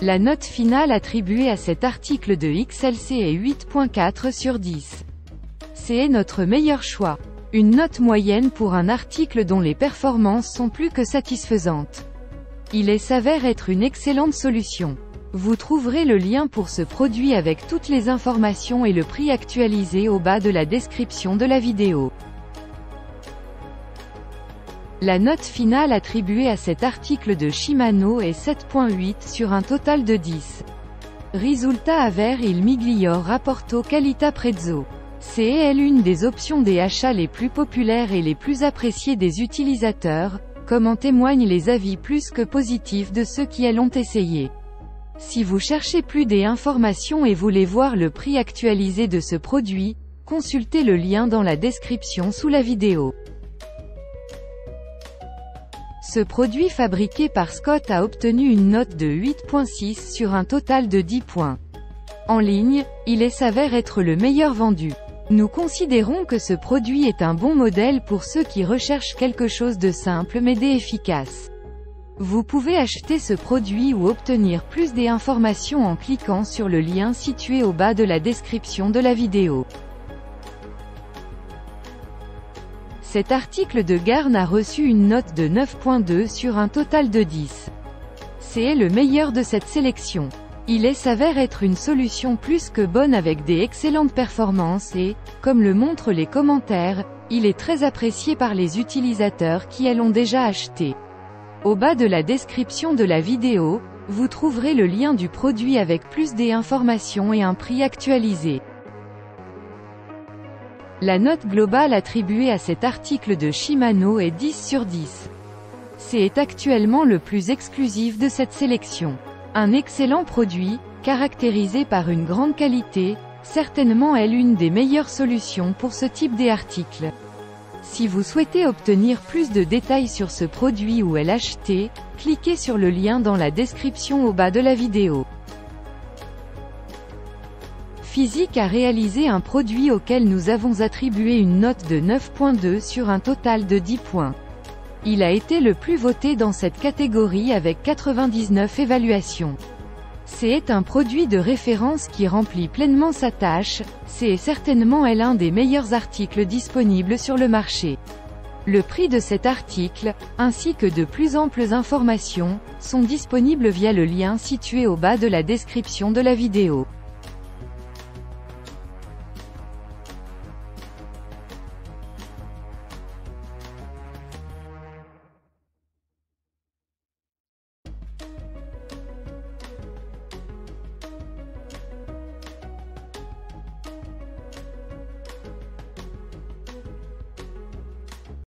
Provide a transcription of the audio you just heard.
La note finale attribuée à cet article de XLC est 8.4 sur 10. C'est notre meilleur choix. Une note moyenne pour un article dont les performances sont plus que satisfaisantes. S'avère être une excellente solution. Vous trouverez le lien pour ce produit avec toutes les informations et le prix actualisé au bas de la description de la vidéo. La note finale attribuée à cet article de Shimano est 7.8 sur un total de 10. Risulta avere il miglior rapporto qualità-prezzo. C'est l'une des options des achats les plus populaires et les plus appréciées des utilisateurs, comme en témoignent les avis plus que positifs de ceux qui l'ont essayé. Si vous cherchez plus d'informations et voulez voir le prix actualisé de ce produit, consultez le lien dans la description sous la vidéo. Ce produit fabriqué par Scott a obtenu une note de 8.6 sur un total de 10 points. En ligne, s'avère être le meilleur vendu. Nous considérons que ce produit est un bon modèle pour ceux qui recherchent quelque chose de simple mais efficace. Vous pouvez acheter ce produit ou obtenir plus d'informations en cliquant sur le lien situé au bas de la description de la vidéo. Cet article de Garn a reçu une note de 9.2 sur un total de 10. C'est le meilleur de cette sélection. S'avère être une solution plus que bonne avec des excellentes performances et, comme le montrent les commentaires, il est très apprécié par les utilisateurs qui l'ont déjà acheté. Au bas de la description de la vidéo, vous trouverez le lien du produit avec plus d'informations et un prix actualisé. La note globale attribuée à cet article de Shimano est 10 sur 10. C'est actuellement le plus exclusif de cette sélection. Un excellent produit, caractérisé par une grande qualité, certainement est l'une des meilleures solutions pour ce type d'article. Si vous souhaitez obtenir plus de détails sur ce produit ou l'acheter, cliquez sur le lien dans la description au bas de la vidéo. Physique a réalisé un produit auquel nous avons attribué une note de 9.2 sur un total de 10 points. Il a été le plus voté dans cette catégorie avec 99 évaluations. C'est un produit de référence qui remplit pleinement sa tâche, c'est certainement l'un des meilleurs articles disponibles sur le marché. Le prix de cet article, ainsi que de plus amples informations, sont disponibles via le lien situé au bas de la description de la vidéo.